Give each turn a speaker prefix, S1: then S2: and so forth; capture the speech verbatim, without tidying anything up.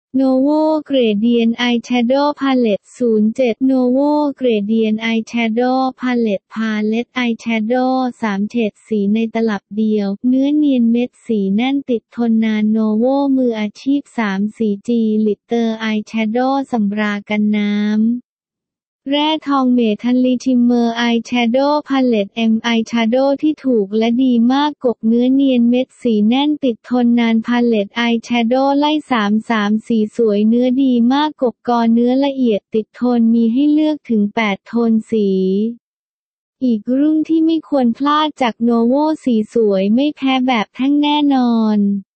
S1: Novo Gradient Eyeshadow Palette ศูนย์ เจ็ด Novo Gradient Eyeshadow Palette Palette Eyeshadow สาม เฉดสีในตลับเดียวเนื้อเนียนเม็ดสีแน่นติดทนนาน Novo มืออาชีพ สาม สี Glitter Eyeshadow สำรากันน้ำแร่ทองเมทัลลิชิมเมอร์อายแชโดว์พาเลต เอ็ม อายแชโดว์ที่ถูกและดีมากกบเนื้อเนียนเม็ดสีแน่นติดทนนานพาเลตอายแชโดว์ไล่สาม สามสีสวยเนื้อดีมากกบกอเนื้อละเอียดติดทนมีให้เลือกถึงแปดโทนสีอีกรุ่นที่ไม่ควรพลาดจากโนโวสีสวยไม่แพ้แบบแท่งแน่นอน